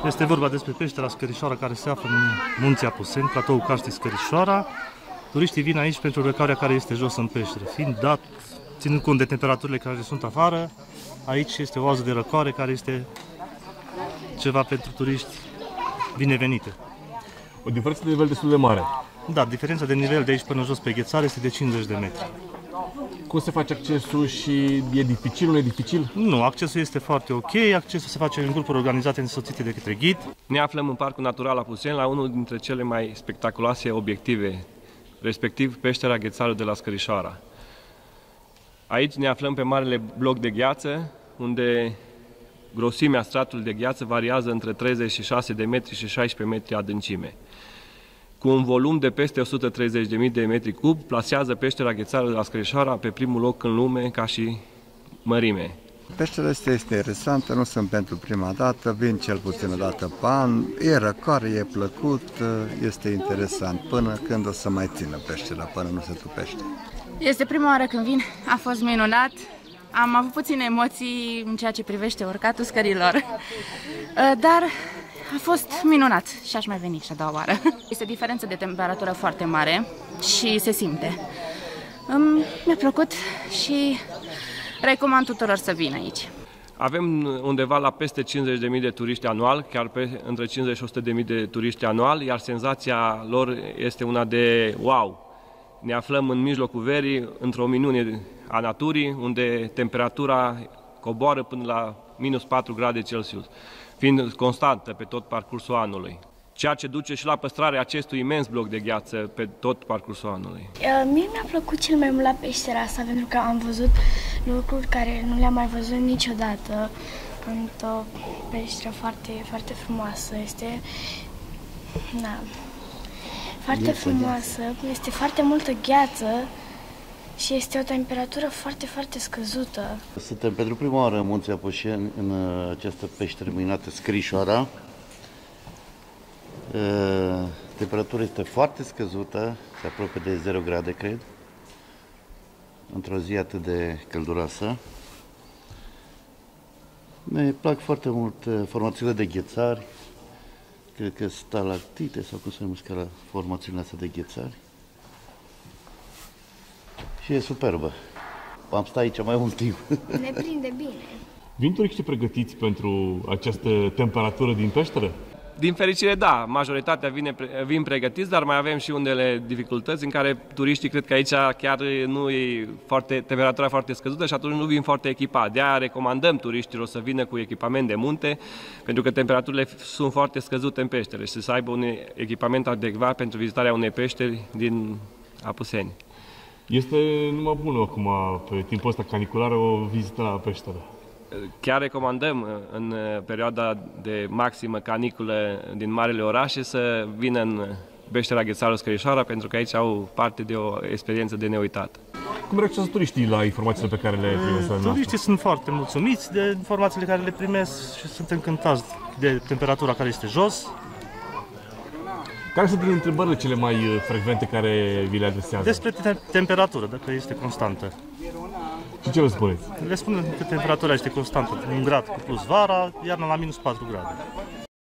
Este vorba despre peștera Scărișoara, care se află în Munții Apuseni, platoul Caștii Scărișoara. Turiștii vin aici pentru răcoarea care este jos în peșteră. Ținând cont de temperaturile care sunt afară, aici este o oază de răcoare care este ceva pentru turiști binevenite. O diferență de nivel destul de mare. Da, diferența de nivel de aici până jos pe ghețare este de 50 de metri. Cum se face accesul și e dificil, nu e dificil? Nu, accesul este foarte ok, accesul se face în grupuri organizate însoțite de către ghid. Ne aflăm în Parcul Natural Apuseni, la unul dintre cele mai spectaculoase obiective, respectiv peștera Ghețarul de la Scărișoara. Aici ne aflăm pe marele bloc de gheață, unde grosimea stratului de gheață variază între 36 de metri și 16 metri adâncime. Cu un volum de peste 130.000 de metri cub, plasează peștera Ghețarul de la Scărișoara pe primul loc în lume ca și mărime. Peștera este interesantă, nu sunt pentru prima dată, vin cel puțin o dată pe an, e răcoare, e plăcut, este interesant, până când o să mai țină peștera, până nu se tupește. Este prima oară când vin, a fost minunat, am avut puține emoții în ceea ce privește urcatul scărilor, dar a fost minunat și aș mai veni și a doua oară. Este diferență de temperatură foarte mare și se simte. Mi-a plăcut și recomand tuturor să vină aici. Avem undeva la peste 50.000 de turiști anual, chiar între 50 și 100.000 de turiști anual, iar senzația lor este una de wow! Ne aflăm în mijlocul verii, într-o minune a naturii, unde temperatura coboară până la minus 4 grade Celsius, fiind constantă pe tot parcursul anului, ceea ce duce și la păstrarea acestui imens bloc de gheață pe tot parcursul anului. Mie mi-a plăcut cel mai mult la peștera asta, pentru că am văzut lucruri care nu le-am mai văzut niciodată. Într-o peșteră foarte, foarte frumoasă, este foarte frumoasă, este foarte multă gheață și este o temperatură foarte, foarte scăzută. Suntem pentru prima oară în Munții Apuseni, în această peșteră minunată Scărișoara. Temperatura este foarte scăzută, se apropie de 0 grade, cred, într-o zi atât de călduroasă. Ne plac foarte mult formațiile de ghețari, cred că stalactite sau cum se numesc la formațiile astea de ghețari. Și e superbă. Am stat aici mai mult timp. Ne prinde bine. Vin turiștii pregătiți pentru această temperatură din peșteră? Din fericire, da, majoritatea vin pregătiți, dar mai avem și unele dificultăți în care turiștii cred că aici chiar nu e temperatura foarte scăzută și atunci nu vin foarte echipați. De-aia recomandăm turiștilor să vină cu echipament de munte, pentru că temperaturile sunt foarte scăzute în peșteră și să aibă un echipament adecvat pentru vizitarea unei peșteri din Apuseni. Este numai bună acum, pe timpul ăsta canicular, o vizită la peșteră. Chiar recomandăm în perioada de maximă caniculă din marile orașe să vină în peștera Ghețarul Scărișoara, pentru că aici au parte de o experiență de neuitat. Cum reacționează turiștii la informațiile pe care le primesc? Turiștii sunt foarte mulțumiți de informațiile care le primesc și sunt încântați de temperatura care este jos. Care sunt întrebările cele mai frecvente care vi le adresează? Despre temperatură, dacă este constantă. Și ce vă spuneți? Le spun că temperatura este constantă, 1 grad cu plus vara, iarna la minus 4 grade.